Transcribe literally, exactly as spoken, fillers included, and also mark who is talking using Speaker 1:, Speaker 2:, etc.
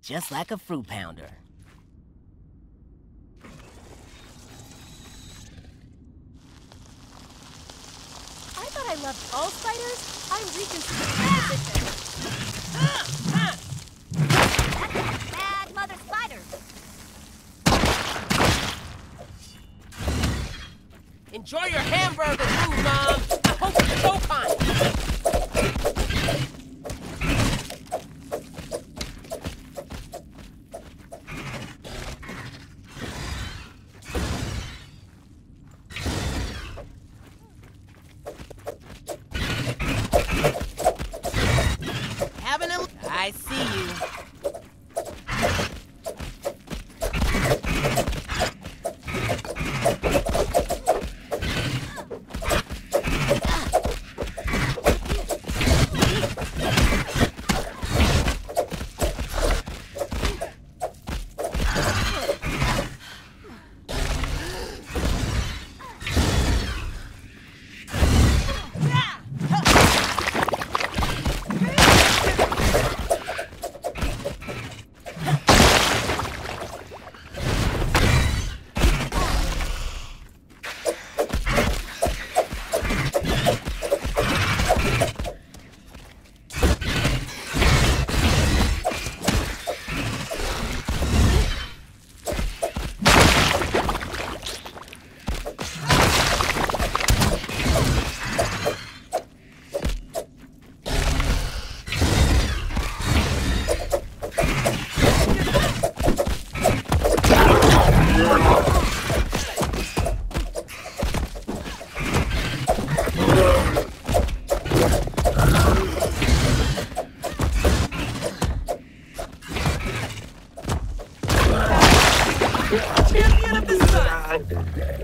Speaker 1: just like a fruit pounder.
Speaker 2: I thought I loved all spiders. I'm reconsidering my position.
Speaker 3: That's a bad mother spider.
Speaker 1: Enjoy your hamburger food, Mom. I hope you choke on it. Having a... I see you. Champion of the sun!